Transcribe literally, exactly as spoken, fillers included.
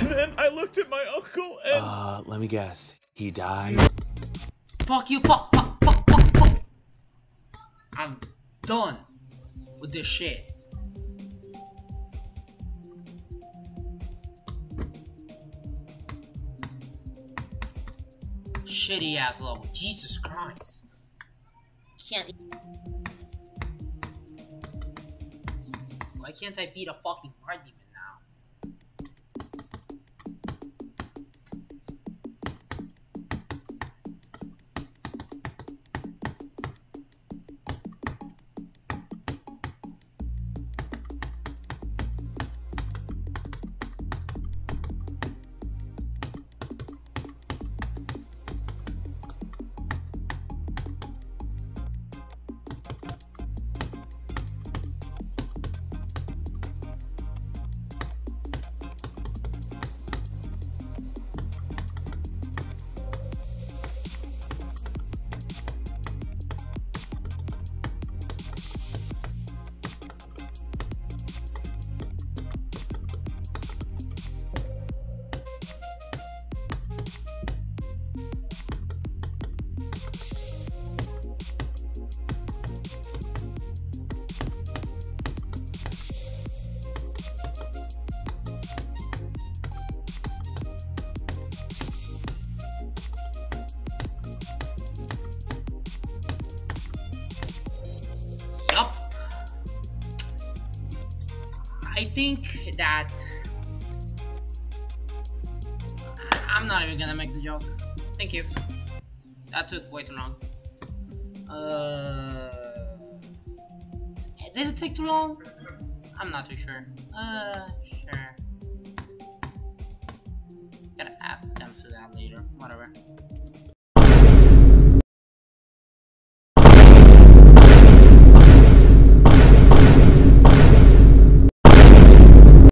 And then I looked at my uncle and... Uh, let me guess. He died? Fuck you, fuck, fuck, fuck, fuck, fuck. I'm done with this shit. Shitty ass level. Jesus Christ. Can't. Why can't I beat a fucking hard demon now? Yup. I think that I'm not even gonna make the joke. Thank you. That took way too long. Uh, did it take too long? I'm not too sure. Uh, sure. Gotta add them to that later. Whatever.